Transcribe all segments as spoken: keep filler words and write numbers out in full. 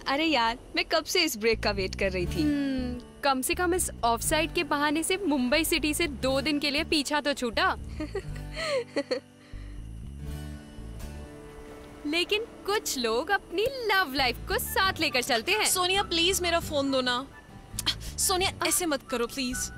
अरे यार, मैं कब से इस ब्रेक का वेट कर रही थी। hmm, कम से कम इस ऑफ साइड के बहाने से मुंबई सिटी से दो दिन के लिए पीछा तो छूटा। लेकिन कुछ लोग अपनी लव लाइफ को साथ लेकर चलते हैं। सोनिया प्लीज मेरा फोन दो ना। सोनिया ऐसे मत करो प्लीज।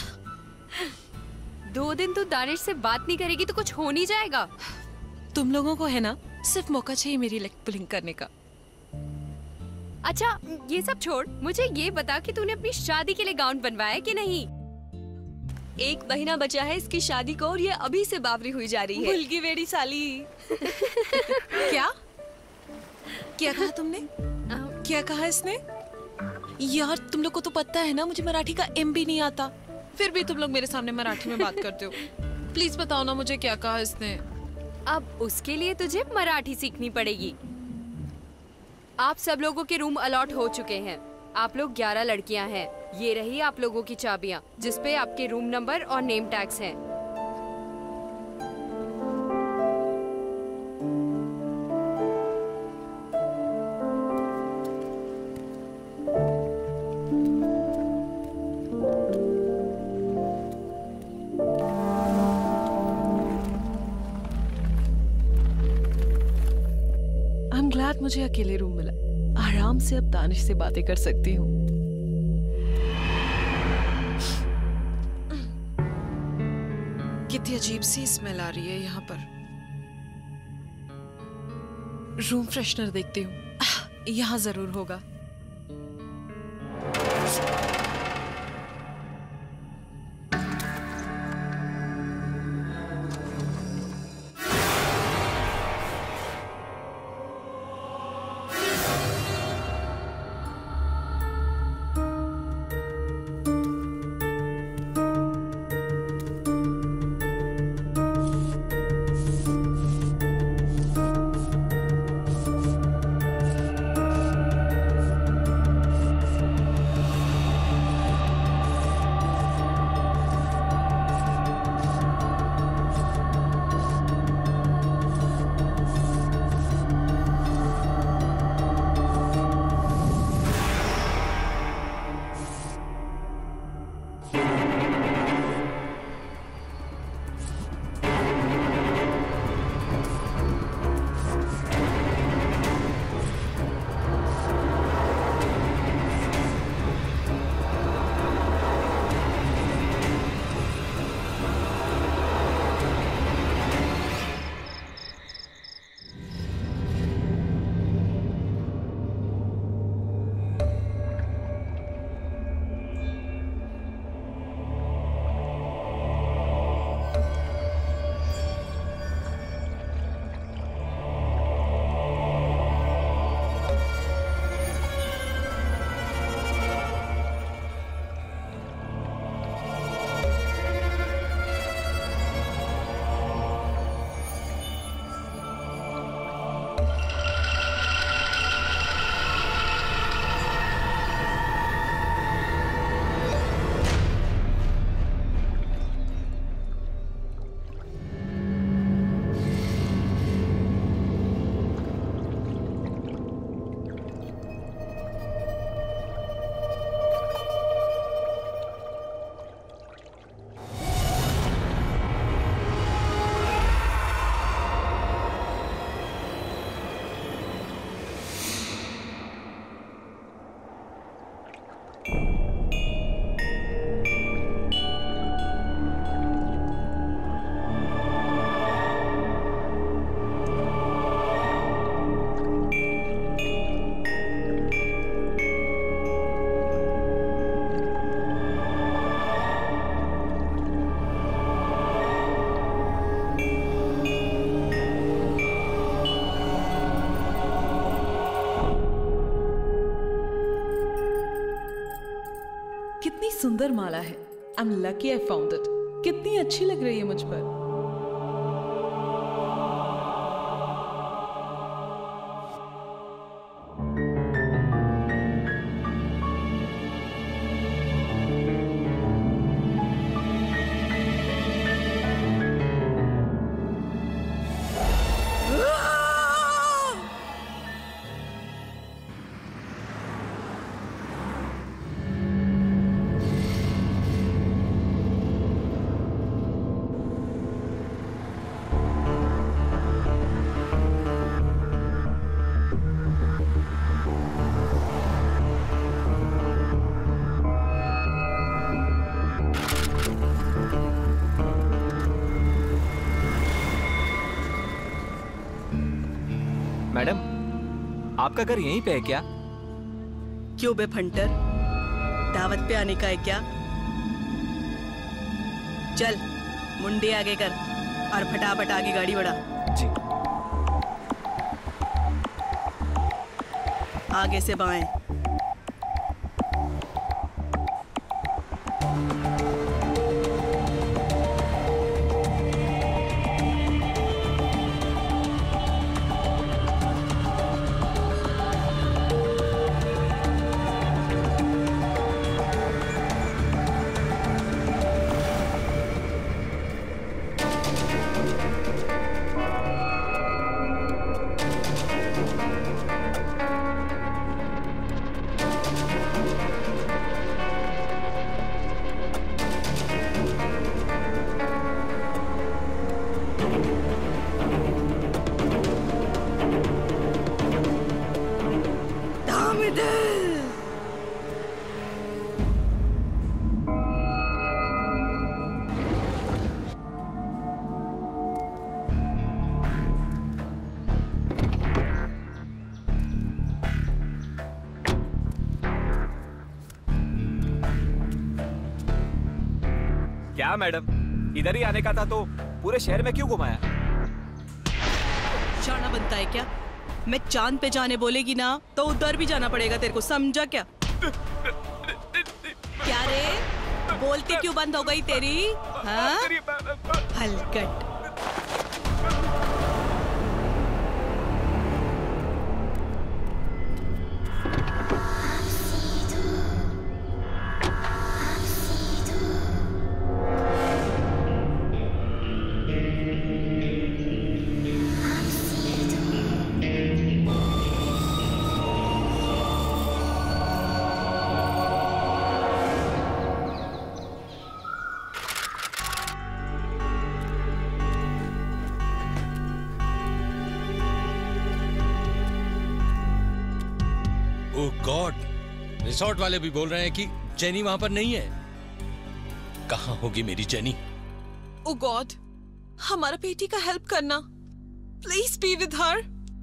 दो दिन तू दानिश से बात नहीं करेगी तो कुछ हो नहीं जाएगा। तुम लोगों को है ना सिर्फ मौका चाहिए मेरी लेग पुलिंग करने का। अच्छा ये सब छोड़, मुझे ये बता कि तूने अपनी शादी के लिए गाउन बनवाया कि नहीं। एक महीना बचा है इसकी शादी को और ये अभी से बावरी हुई जा रही है। भूल गई बेड़ी साली। क्या क्या कहा तुमने? क्या कहा इसने? यार तुम लोग को तो पता है ना मुझे मराठी का एम भी नहीं आता, फिर भी तुम लोग मेरे सामने मराठी में बात करते हो। प्लीज बताओ ना मुझे क्या कहा इसने। अब उसके लिए तुझे मराठी सीखनी पड़ेगी। आप सब लोगों के रूम अलॉट हो चुके हैं। आप लोग ग्यारह लड़कियां हैं। ये रही आप लोगों की चाबियां, जिसपे आपके रूम नंबर और नेम टैग्स हैं। I'm glad मुझे अकेले रूम मिला। आराम से अब दानिश से बातें कर सकती हूँ। कितनी अजीब सी स्मेल आ रही है यहाँ पर। रूम फ्रेशनर देखती हूँ, यहाँ जरूर होगा। सुंदर माला है। I am lucky I found it. कितनी अच्छी लग रही है मुझ पर। आपका घर यहीं पे है क्या? क्यों बे फंटर, दावत पे आने का है क्या? चल मुंडी आगे कर और फटाफट आगे गाड़ी बढ़ा। जी। आगे से बाएं। क्या मैडम, इधर ही आने का था तो पूरे शहर में क्यों घुमाया? जाना बनता है क्या? मैं चांद पे जाने बोलेगी ना तो उधर भी जाना पड़ेगा तेरे को, समझा क्या? क्या रे, बोलती क्यों बंद हो गई तेरी? हाँ? हलकट। गॉड, रिसोर्ट वाले भी बोल रहे हैं कि जेनी वहां पर नहीं है। कहां होगी मेरी जेनी? ओ गॉड, हमारा बेटी का हेल्प करना, please be with her.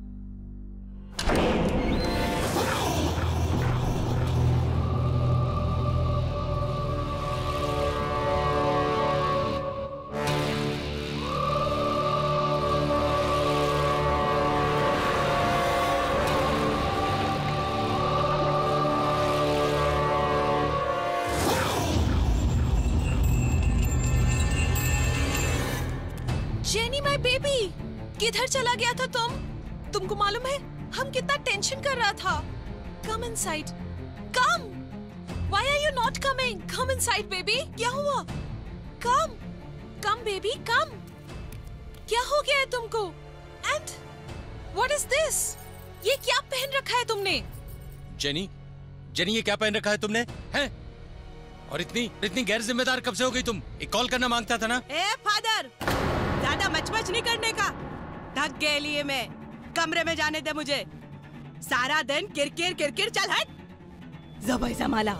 Jenny my baby, किधर चला गया था तुम? तुमको मालूम है हम कितना टेंशन कर रहा था। Come inside, come. Why are you not coming? Come inside baby. क्या हुआ? Come, come baby, come. क्या हो गया है तुमको? And what is this? ये क्या पहन रखा है तुमने? जेनी, जेनी ये क्या पहन रखा है तुमने? हैं? और इतनी इतनी गैर जिम्मेदार कब से हो गई तुम? एक कॉल करना मांगता था ना? ए फादर, ज्यादा मचमच नहीं करने का। थक गए लिए मैं, कमरे में जाने दे मुझे। सारा दिन किरकिर किरकिर, चल हट। ज़बान संभाला।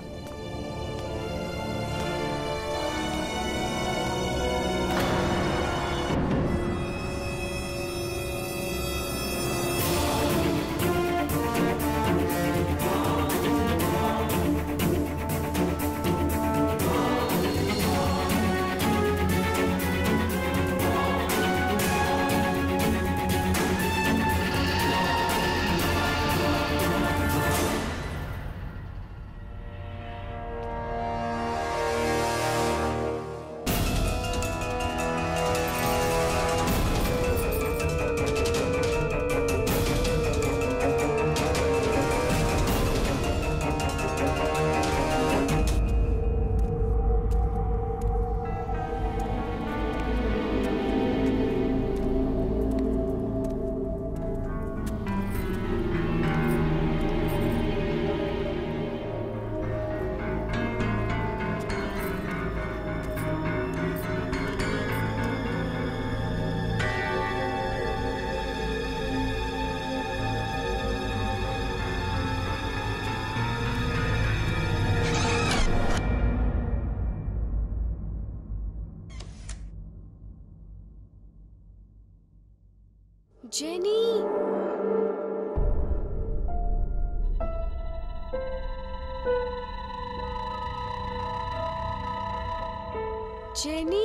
Jenny, Jenny,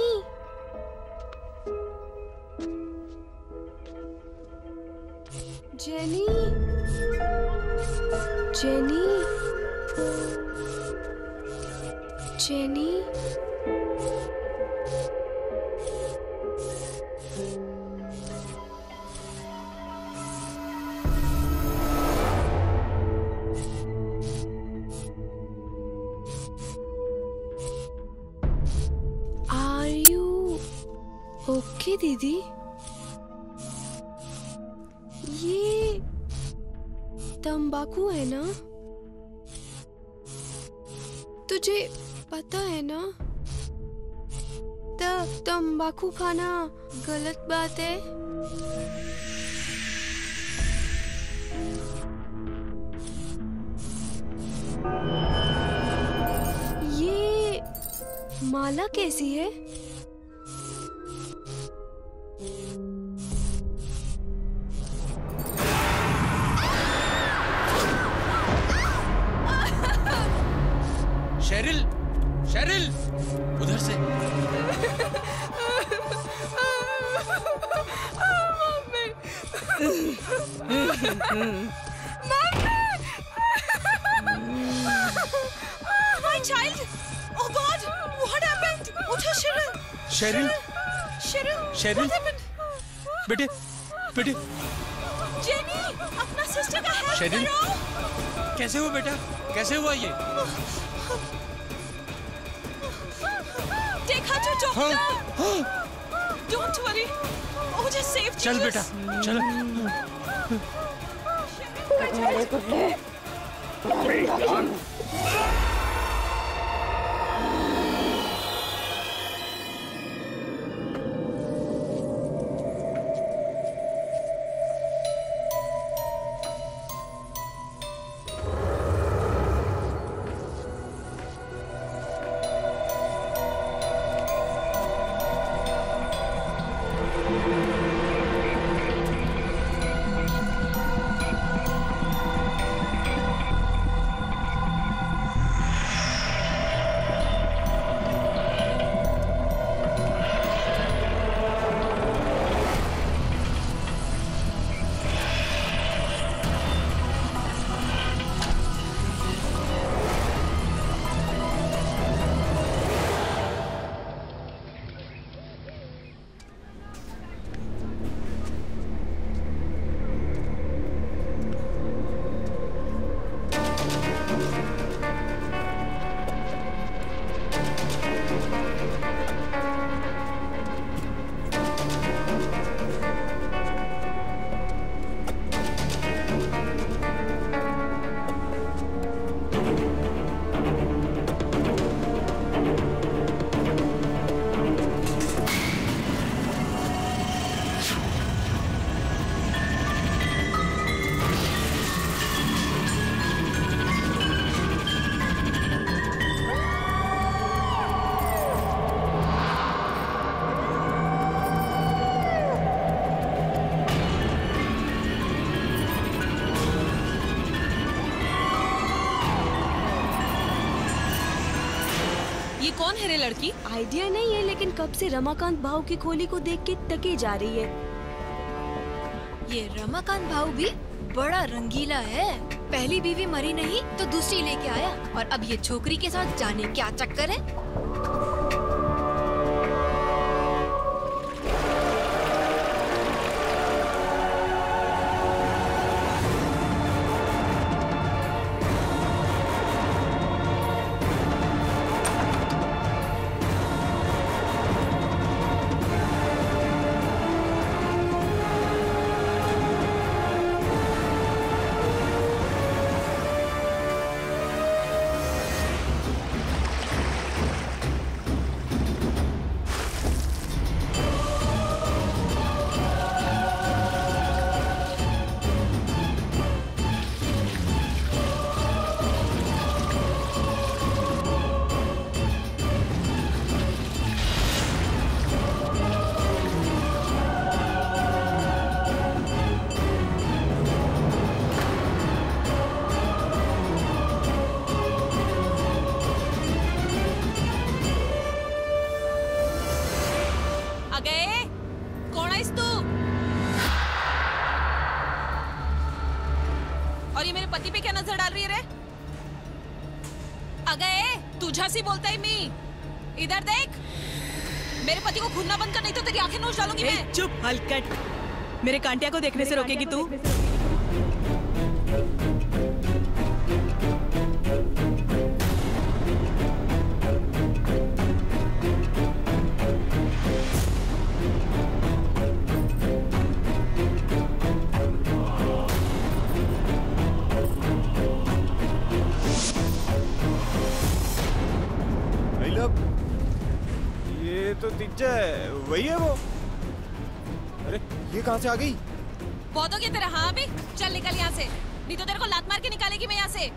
Jenny, Jenny, Jenny, are you okay दीदी? ये तंबाकू है ना? तुझे पता है ना त तंबाकू खाना गलत बात है। ये माला कैसी है? शेरिल, शेरिल, उधर से। My child! Oh God! What happened? उठो Sheryl! Sheryl, Sheryl! Sheryl, What happened? बेटे, बेटे, जेनी! अपना सिस्टर का हेल्प शेरिल, करो! कैसे हुआ बेटा? कैसे हुआ ये? देखा जो doctor! Don't worry. Oh, just save चल Jesus. बेटा, चल। ये कौन है रे लड़की? आइडिया नहीं है, लेकिन कब से रमाकांत भाव की खोली को देख के टके जा रही है। ये रमाकांत भाव भी बड़ा रंगीला है। पहली बीवी मरी नहीं तो दूसरी लेके आया, और अब ये छोकरी के साथ जाने क्या चक्कर है। नजर डाल रही है रे? अगे तुझा सी बोलता है मी, इधर देख। मेरे पति को घूरना बंद कर, नहीं तो तेरी आंखें नोच डालूंगी मैं। चुप हलकट, मेरे कांटिया को देखने से रोकेगी तू? ये तो तिज्जा है, वही है वो। अरे ये कहाँ से आ गई? बहुत हो गया तेरा। हाँ अभी चल निकल यहाँ से, नहीं तो तेरे को लात मार के निकालेगी मैं यहाँ से।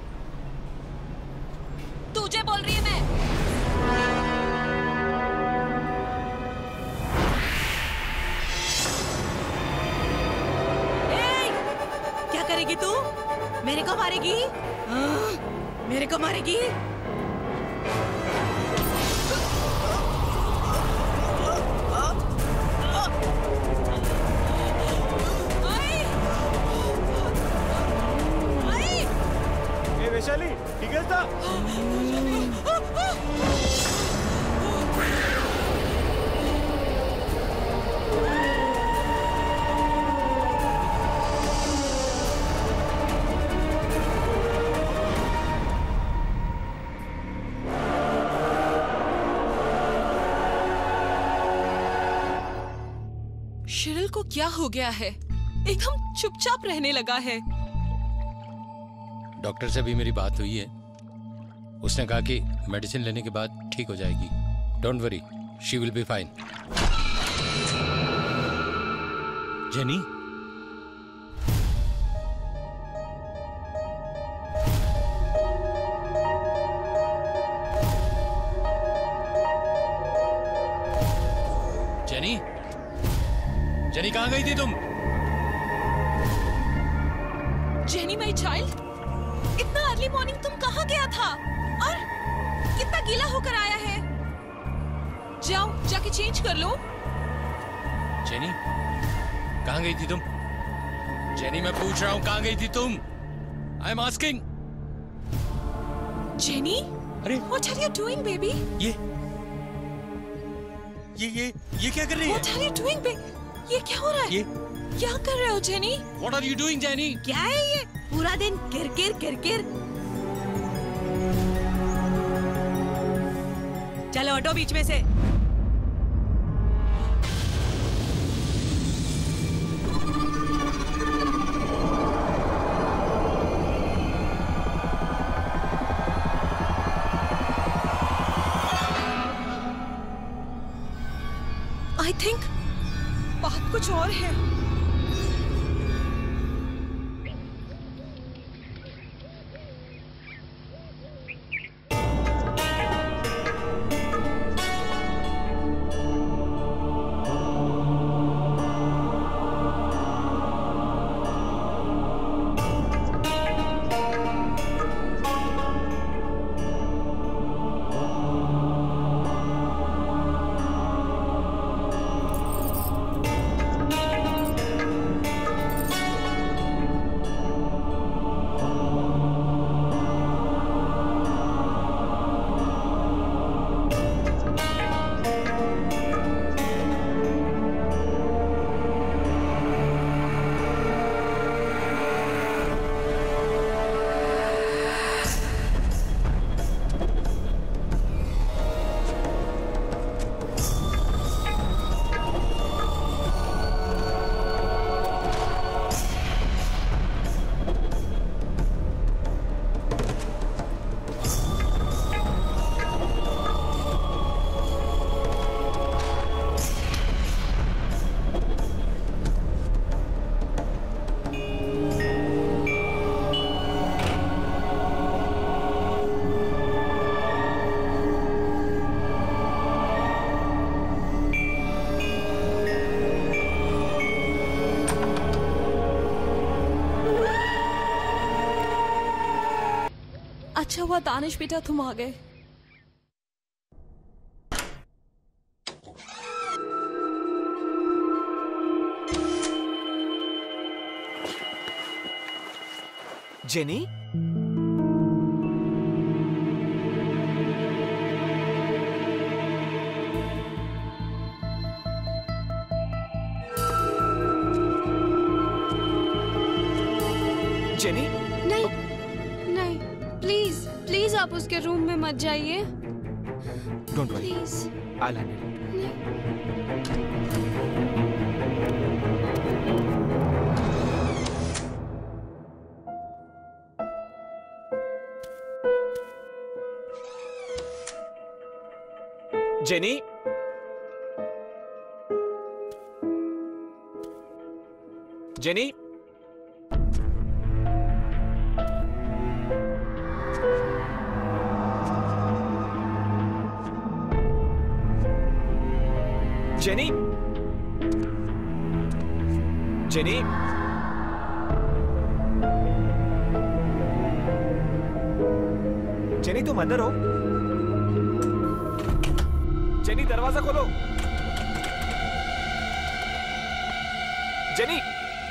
तुझे बोल रही है मैं। ए, क्या करेगी तू? मेरे को मारेगी? हाँ, मेरे को मारेगी? वैशाली ठीक है था? शिरिल को क्या हो गया है? एकदम चुपचाप रहने लगा है। डॉक्टर से भी मेरी बात हुई है, उसने कहा कि मेडिसिन लेने के बाद ठीक हो जाएगी। Don't worry, she will be fine. Jenny, Jenny, Jenny कहाँ गई थी तुम? जेनी माय चाइल्ड, इतना अर्ली मॉर्निंग तुम कहाँ गया था? और कितना गीला होकर आया है? जाओ जाके चेंज कर लो। जेनी, कहाँ गई थी तुम? जेनी मैं पूछ रहा हूँ, कहाँ गई थी तुम? I am asking. जेनी, अरे what are you doing baby? ये ये ये ये क्या कर रही है? What are you doing babe? ये क्या हो रहा है? ये क्या कर रहे हो Jenny? What are you doing Jenny? क्या है ये? पूरा दिन किरकिर किरकिर। चलो हटो बीच में से। आई थिंक बात कुछ और है। अच्छा हुआ दानिश बेटा तुम आ गए। जेनी? जेनी? नहीं नहीं, प्लीज प्लीज आप उसके रूम में मत जाइए। Don't worry, please. I handle it. Jenny? Jenny? Jenny? Jenny? Jenny तुम अंदर हो? जेनी दरवाजा खोलो। जेनी?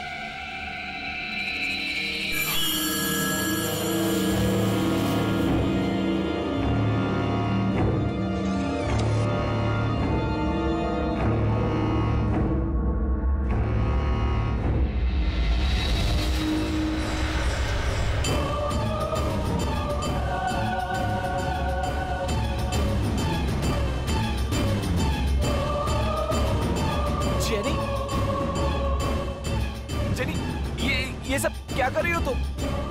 ये सब क्या कर रही हो तुम?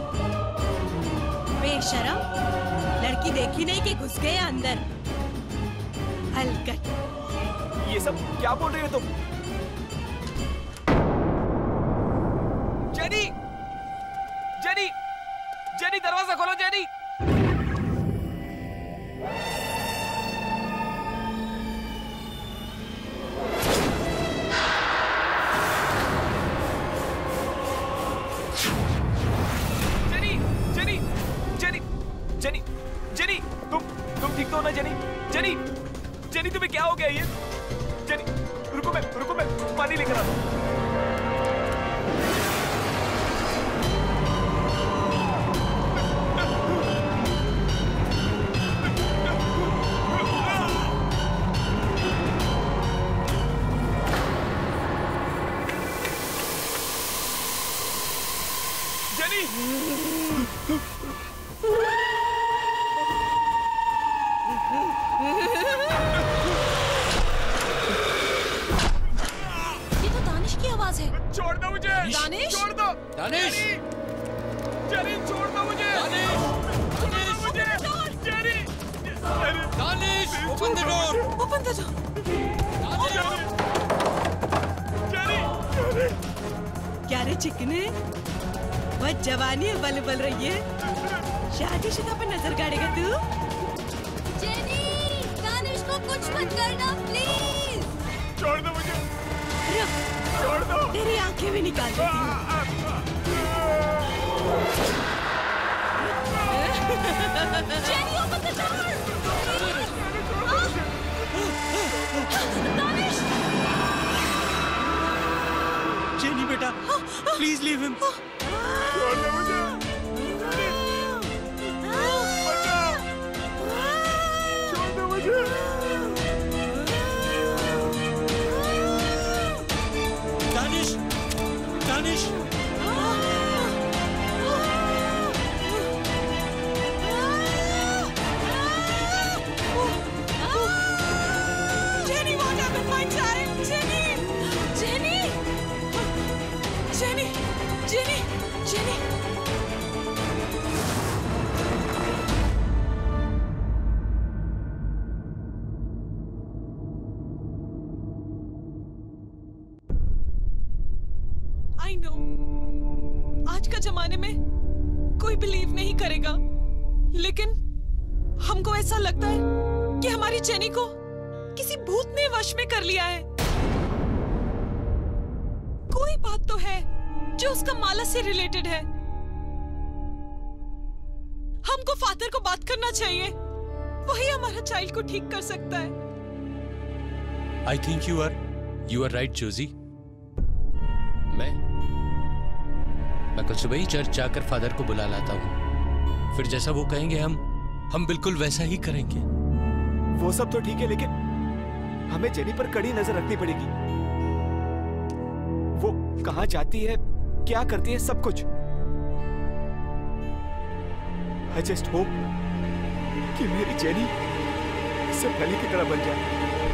बेशरम, लड़की देखी नहीं कि घुस गए अंदर। हलकट। ये सब क्या बोल रही हो तुम? जेनी! जेनी! जेनी दरवाजा खोलो जेनी! जेनी, जेनी, तुम तुम ठीक तो हो ना जेनी? जेनी, जेनी तुम्हें क्या हो गया ये? जेनी, रुको मैं, रुको मैं पानी लेकर आता हूँ। जेनी! छोड़ दो मुझे! दानिश? छोड़ दो! दानिश! जेनी छोड़ दो मुझे! दानिश! दानिश! मुझे! Jenny! Danish! Open the door! Open the door! Jenny! क्या रे चिकने? वह जवानी बल बल रही है। शादीशुदा पर नजर गाड़ेगा तू? जेनी, दानिश को कुछ मत करना प्लीज। छोड़ दो मुझे! रुक, छोड़ दो! तेरी आंखें भी निकाल देती हूँ। Jenny open the door! Danish! Jenny बेटा, प्लीज लीव हिम। छोड़ दो मुझे! बचाओ! छोड़ दो मुझे! Danish! Danish! Jenny, what happened, my child? Jenny! Jenny! Jenny! Jenny! Jenny! I know. आज का जमाने में कोई बिलीव नहीं करेगा, लेकिन हमको ऐसा लगता है कि हमारी जेनी को किसी भूत ने वश में कर लिया है। कोई बात तो है जो उसका माला से रिलेटेड है। हमको फादर को बात करना चाहिए, वही हमारा चाइल्ड को ठीक कर सकता है। I think you are you are right Joji. मैं मैं कल सुबह ही चर्च जाकर फादर को बुला लाता हूँ, फिर जैसा वो कहेंगे हम हम बिल्कुल वैसा ही करेंगे। वो सब तो ठीक है, लेकिन हमें जेनी पर कड़ी नजर रखनी पड़ेगी। वो कहाँ जाती है, क्या करती है, सब कुछ। I just hope कि मेरी जेनी इससे पहले की तरह बन जाए।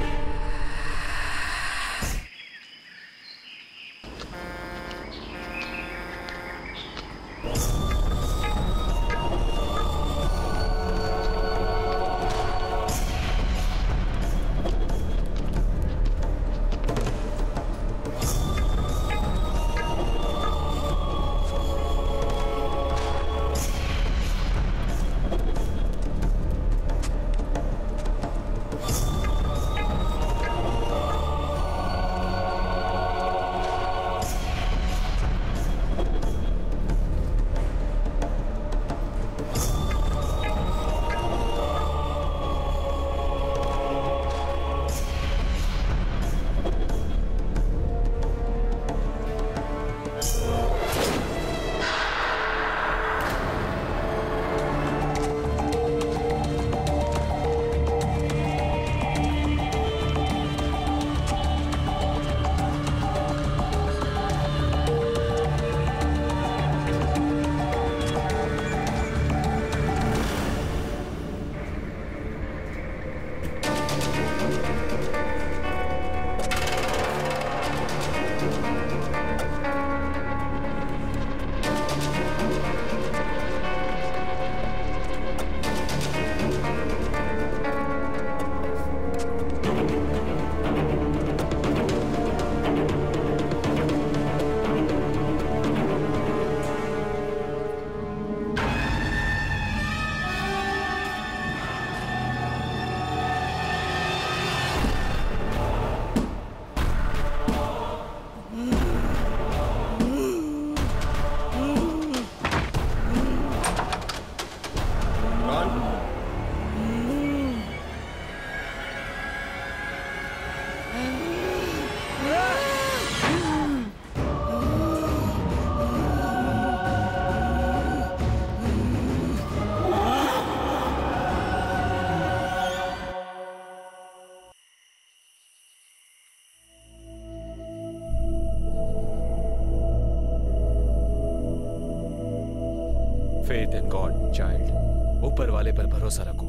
फेथ इन गॉड चाइल्ड, ऊपर वाले पर भरोसा रखो।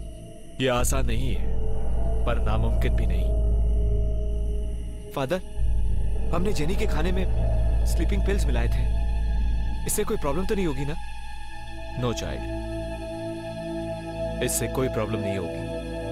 यह आसान नहीं है, पर नामुमकिन भी नहीं। फादर, हमने जेनी के खाने में स्लीपिंग पिल्स मिलाए थे, इससे कोई प्रॉब्लम तो नहीं होगी ना? नो चाइल्ड, इससे कोई प्रॉब्लम नहीं होगी।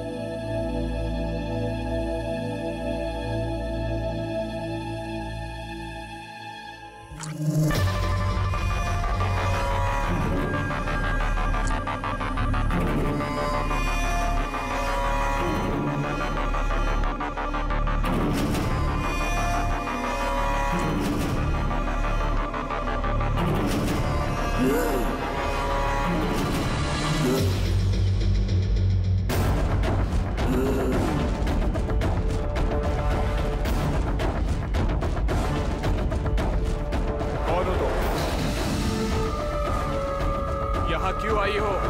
क्यों आई हो?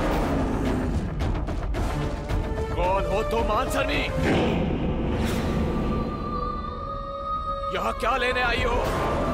कौन हो तुम? Answer me. यहां क्या लेने आई हो?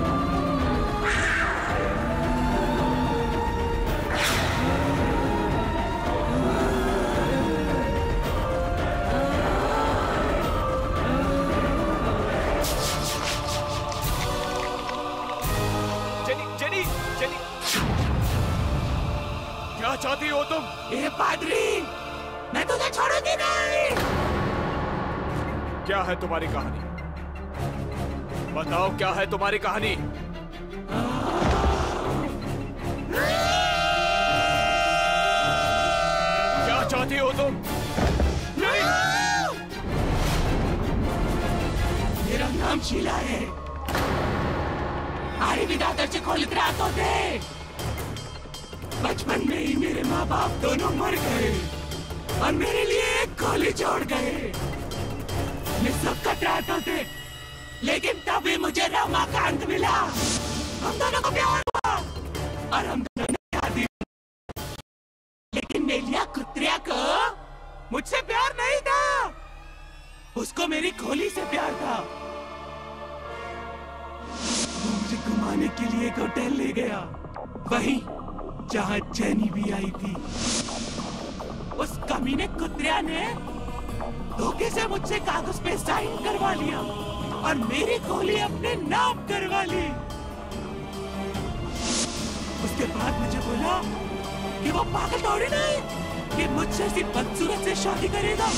क्या चाहती हो तुम? ये पादरी, मैं तुझे छोड़ूंगी नहीं। क्या है तुम्हारी कहानी? बताओ क्या है तुम्हारी कहानी? क्या चाहती हो तुम? नहीं। मेरा नाम शीला है। आरी विदातर से खोलित रात होते। बचपन में ही मेरे माँ बाप दोनों मर गए और मेरे लिए एक गोली छोड़ गए। मैं सब कतराते थे, लेकिन तभी मुझे रमाकांत मिला। हम दोनों को प्यार हुआ। और हम दोनों ने शादी। लेकिन मेलिया कुत्रिया को मुझसे प्यार नहीं था, उसको मेरी खोली से प्यार था। वो मुझे घुमाने के लिए एक होटल ले गया, वहीं जहां जेनी भी आई थी। उस कमीने कुत्रिया ने धोखे से मुझसे कागज पे साइन करवा लिया और मेरी खोली अपने नाम करवा ली। उसके बाद मुझे बोला कि वो पागल थोड़ी नहीं कि मुझसे सिर्फ बदसूरत से शादी करेगा।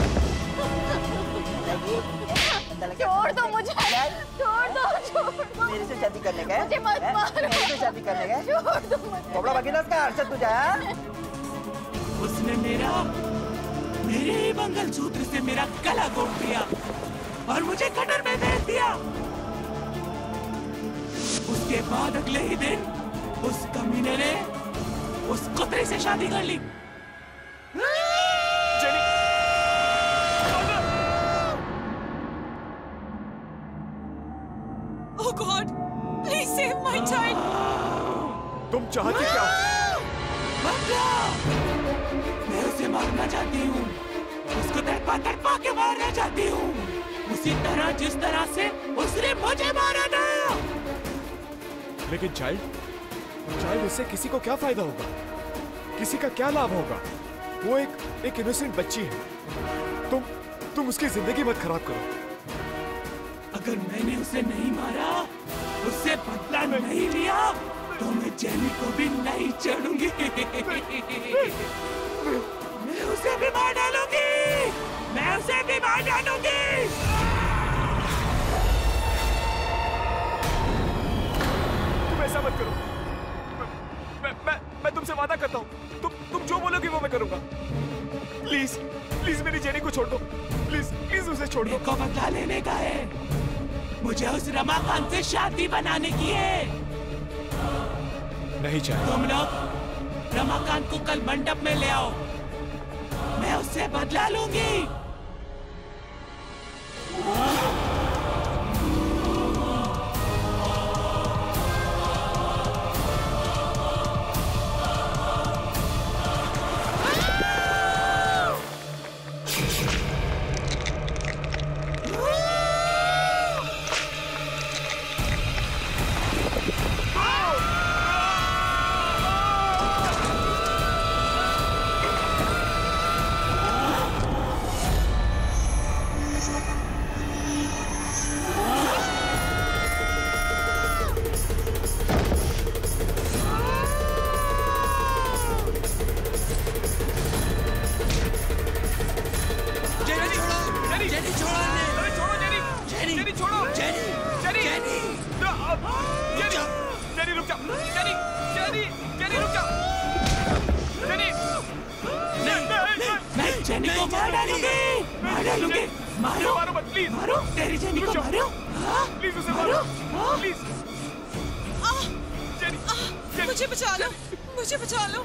छोड़ दो मुझे, छोड़ दो, छोड़ दो। मेरे से शादी करने का? मुझे मत मारो। मेरे से शादी करने का? छोड़ दो मुझे। कपड़ा बकीना का हर्षद तुझा? उसने मेरा मेरे ही मंगलसूत्र से मेरा गला घोट दिया और मुझे कटर में भेज दिया। उसके बाद अगले ही दिन उस कमीने ने उस कुत्ते से शादी कर ली। Oh God, please save my child. तुम चाहती क्या? मैं उसे मारना चाहती हूँ, उसको तड़पा तड़पा के मारना चाहती हूँ, उसी तरह जिस तरह से उसने मुझे मारा था। लेकिन चाइल्ड, चाइल्ड इससे किसी को क्या फायदा होगा? किसी का क्या लाभ होगा? वो एक एक इनोसेंट बच्ची है। तुम तुम उसकी जिंदगी मत खराब करो। अगर मैंने उसे नहीं मारा, उससे बदला नहीं लिया, तो मैं जेनी को भी नहीं छोड़ूंगी। मैं उसे भी मार डालूंगी, मैं उसे भी मार डालूंगी। तुम ऐसा मत करो। मैं मैं मैं तुमसे वादा करता हूँ, तुम तुम जो बोलोगी वो मैं करूंगा। प्लीज प्लीज मेरी जेनी को छोड़ दो, प्लीज प्लीज उसे छोड़ दो। को बदला लेने का है, मुझे उस रमाकांत से शादी बनाने की है। नहीं चाहिए। तुम लोग रमाकांत को कल मंडप में ले आओ, मैं उससे बदला लूंगी। जेनी को मार डालूंगी, मार डालूंगी। मारो, मारो मत प्लीज। मारो, तेरी जेनी को मारो। प्लीज उसे मारो, प्लीज। जेनी, मुझे बचा लो, मुझे बचा लो।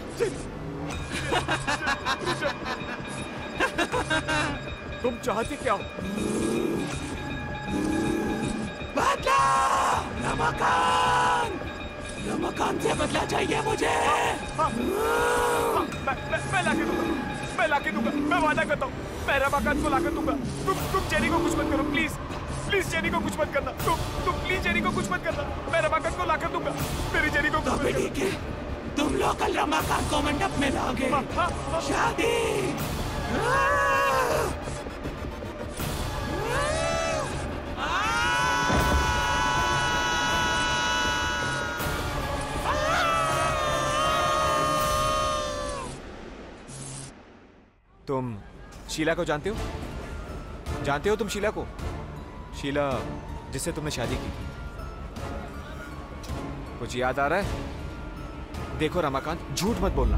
तुम चाहती क्या हो? बदला, रमाकांत, रमाकांत से बदला चाहिए मुझे। मैं मैं मैं लाके दूंगा, मैं लाके दूंगा, मैं वादा करता हूँ, मैं रमाकांत को लाकर दूंगा। तुम तुम जेनी को कुछ मत करो, प्लीज प्लीज जेनी को कुछ मत करना। तुम तुम प्लीज जेनी को कुछ मत करना, मैं रमाकांत को लाकर दूंगा। मेरी जेनी को कुछ मत करना। ठीक है, तुम लोग कल रमाकांत को मंडप में लाओगे। शादी। तुम शीला को जानते हो? जानते हो तुम शीला को? शीला जिससे तुमने शादी की थी। कुछ याद आ रहा है? देखो रमाकांत, झूठ मत बोलना।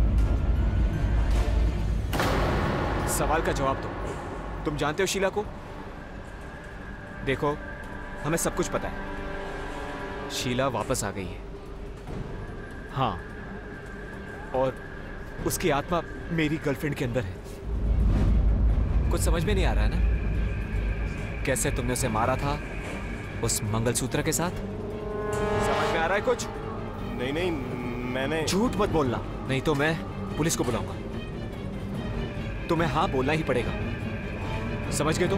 सवाल का जवाब दो। तुम जानते हो शीला को? देखो, हमें सब कुछ पता है। शीला वापस आ गई है। हाँ, और उसकी आत्मा मेरी गर्लफ्रेंड के अंदर है। कुछ समझ में नहीं आ रहा है ना? कैसे तुमने उसे मारा था उस मंगलसूत्र के साथ? समझ में आ रहा है कुछ? नहीं नहीं मैंने झूठ मत बोलना, नहीं तो मैं पुलिस को बुलाऊंगा। तुम्हें हाँ बोलना ही पड़ेगा, समझ गए तुम?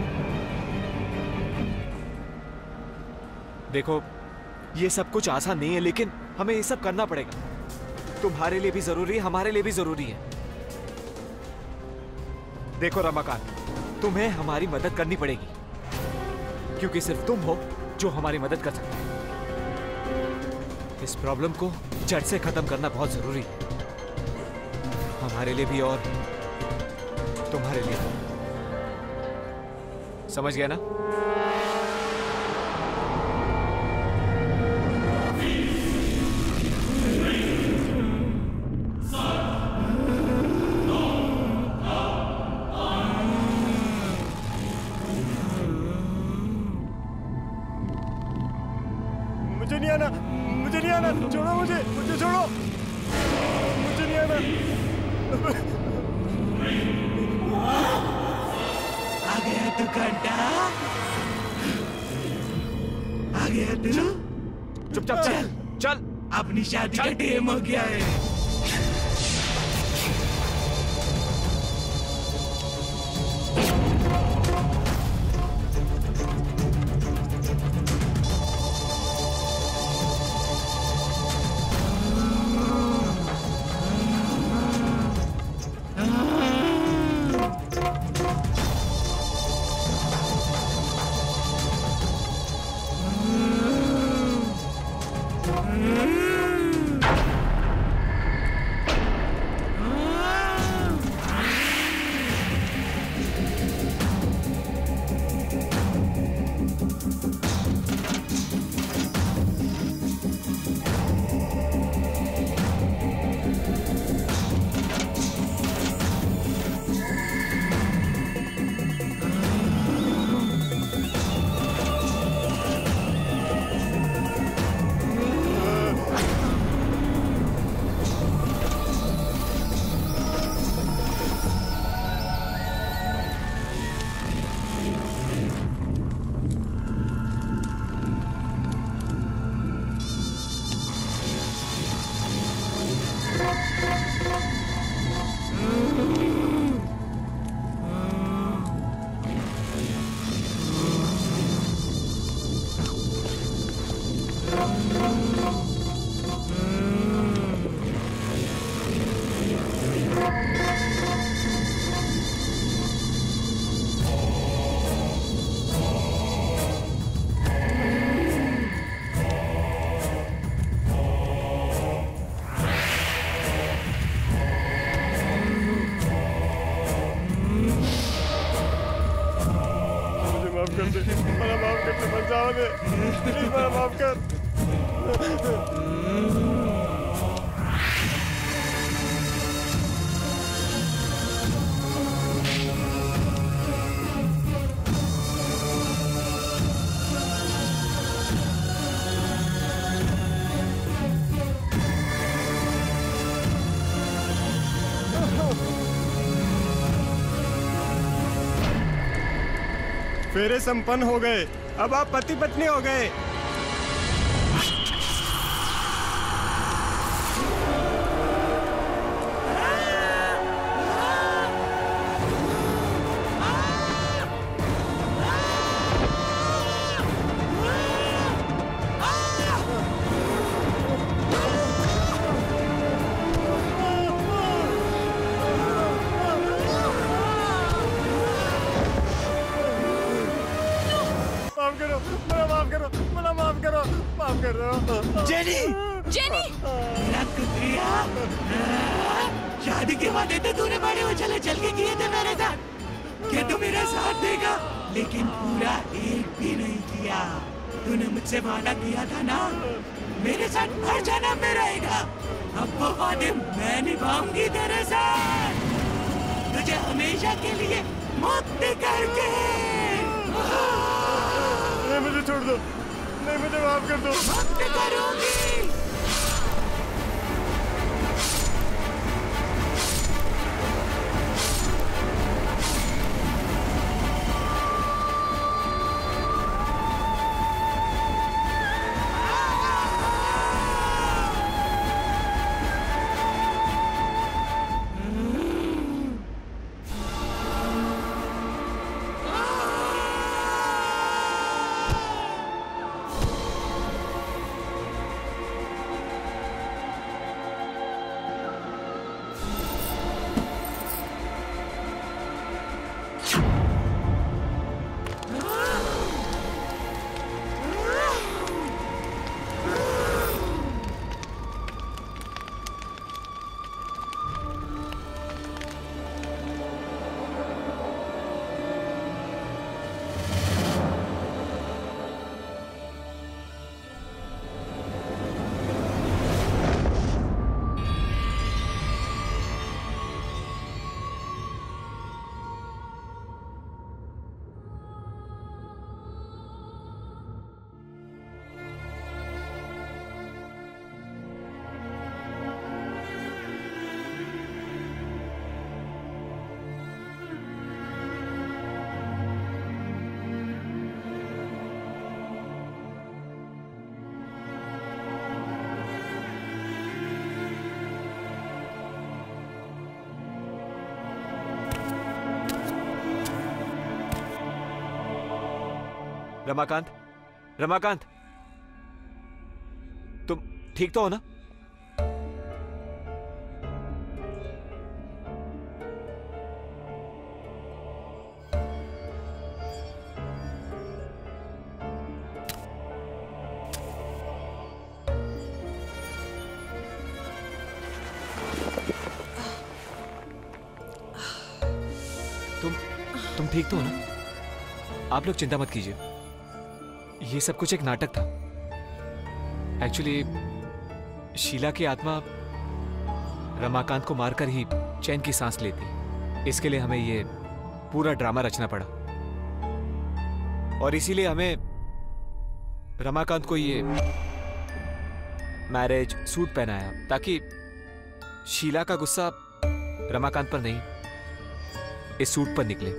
देखो, ये सब कुछ आसान नहीं है, लेकिन हमें ये सब करना पड़ेगा। तुम्हारे लिए भी जरूरी है, हमारे लिए भी जरूरी है। देखो रमाकांत, तुम्हें हमारी मदद करनी पड़ेगी, क्योंकि सिर्फ तुम हो जो हमारी मदद कर सकते हो। इस प्रॉब्लम को जड़ से खत्म करना बहुत जरूरी है, हमारे लिए भी और तुम्हारे लिए भी। समझ गया ना? मुझे नहीं आना, मुझे नहीं आना, छोड़ो मुझे, मुझे छोड़ो, मुझे नहीं आना। आ गया तू घंटा, आ गया तू। चुपचाप चल, चल। अपनी शादी का टाइम हो गया है। मला माफ कर दे, मत जाओ दे, प्लीज मला माफ कर। फेरे संपन्न हो गए, अब आप पति पत्नी हो गए। माफ करो, मला माफ करो, मला माफ करो, माफ करो। जेनी, जेनी, कुत्रिया, शादी के वादे तो तूने बड़े उछल चल के किए थे मेरे साथ। क्या तू मेरा साथ देगा? लेकिन पूरा एक भी नहीं किया। तूने मुझसे वादा किया था ना, मेरे साथ हर जन्म में रहेगा। अब वो वादे मैं निभाऊंगी तेरे साथ, तुझे हमेशा के लिए मुक्त करके। नहीं, मुझे छोड़ दो, नहीं, मुझे माफ कर दो। मुक्त करूंगी। रमाकांत, रमाकांत, तुम ठीक तो हो ना? तुम तुम ठीक तो हो ना? आप लोग चिंता मत कीजिए, ये सब कुछ एक नाटक था। एक्चुअली शीला की आत्मा रमाकांत को मारकर ही चैन की सांस लेती, इसके लिए हमें ये पूरा ड्रामा रचना पड़ा। और इसीलिए हमें रमाकांत को ये मैरिज सूट पहनाया, ताकि शीला का गुस्सा रमाकांत पर नहीं, इस सूट पर निकले।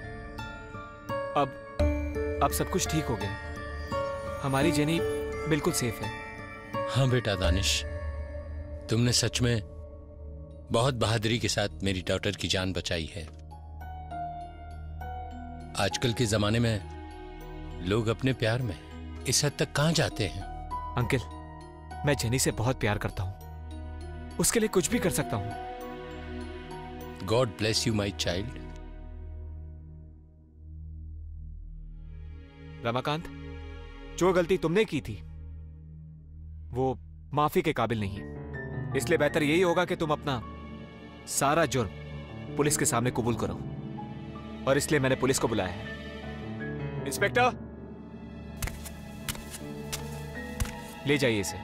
अब अब सब कुछ ठीक हो गया, हमारी जेनी बिल्कुल सेफ है। हाँ बेटा दानिश, तुमने सच में बहुत बहादुरी के साथ मेरी डॉटर की जान बचाई है। आजकल के जमाने में लोग अपने प्यार में इस हद तक कहां जाते हैं? अंकल, मैं जेनी से बहुत प्यार करता हूं, उसके लिए कुछ भी कर सकता हूं। God bless you my child. Ramakant, जो गलती तुमने की थी वो माफी के काबिल नहीं है, इसलिए बेहतर यही होगा कि तुम अपना सारा जुर्म पुलिस के सामने कबूल करो, और इसलिए मैंने पुलिस को बुलाया है। इंस्पेक्टर, ले जाइए इसे।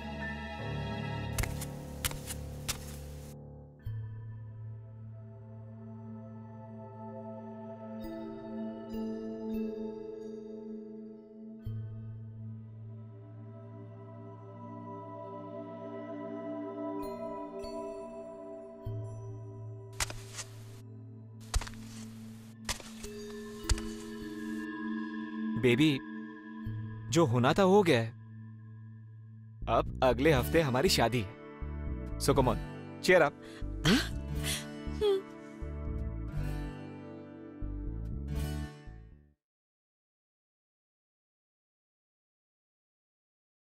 बेबी, जो होना था हो गया है, अब अगले हफ्ते हमारी शादी है। So come on, cheer up.